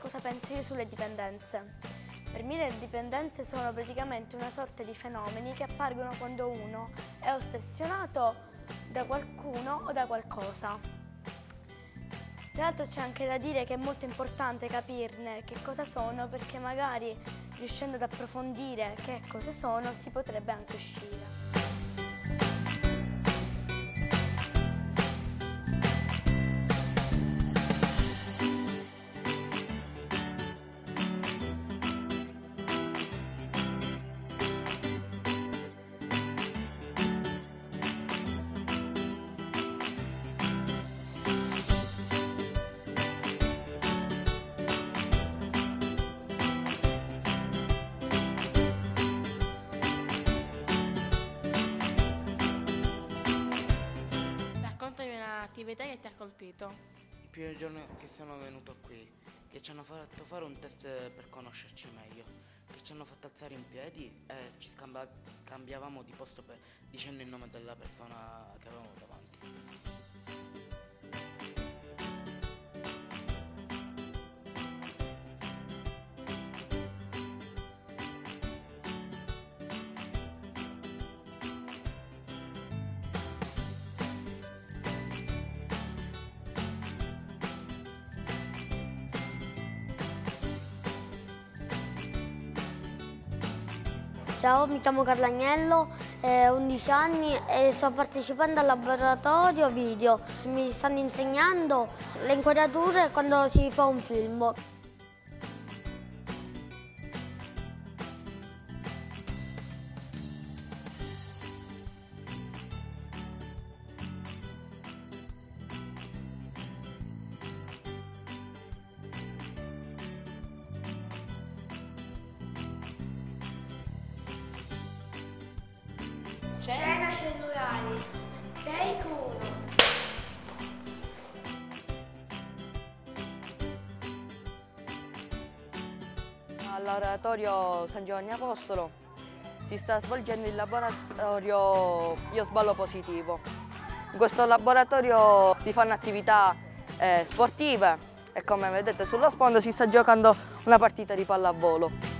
cosa penso io sulle dipendenze. Per me le dipendenze sono praticamente una sorta di fenomeni che appargono quando uno è ossessionato da qualcuno o da qualcosa. Tra l'altro c'è anche da dire che è molto importante capirne che cosa sono, perché magari riuscendo ad approfondire che cosa sono si potrebbe anche uscire. Attività che ti ha colpito? Il primo giorno che sono venuto qui, che ci hanno fatto fare un test per conoscerci meglio, che ci hanno fatto alzare in piedi e ci scambiavamo di posto dicendo il nome della persona che avevamo davanti. Ciao, mi chiamo Carlo Agnello, ho 11 anni e sto partecipando al laboratorio video. Mi stanno insegnando le inquadrature quando si fa un film. Scena cellulare, take 1. Al laboratorio San Giovanni Apostolo si sta svolgendo il laboratorio Io Sballo Positivo. In questo laboratorio si fanno attività sportive e come vedete sullo sfondo si sta giocando una partita di pallavolo.